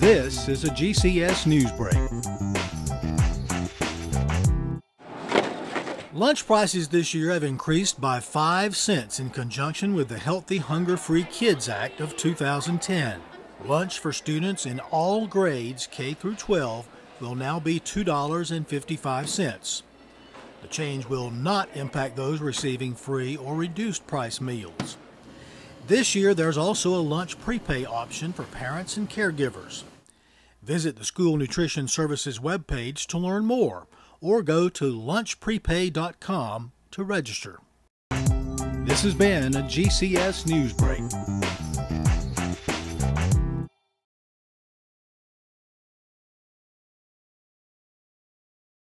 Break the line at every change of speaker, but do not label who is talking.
This is a GCS News Break. Lunch prices this year have increased by 5 cents in conjunction with the Healthy Hunger-Free Kids Act of 2010. Lunch for students in all grades K through 12 will now be $2.55. The change will not impact those receiving free or reduced price meals. This year there's also a lunch prepay option for parents and caregivers. Visit the School Nutrition Services webpage to learn more, or go to lunchprepay.com to register. This has been a GCS News Break.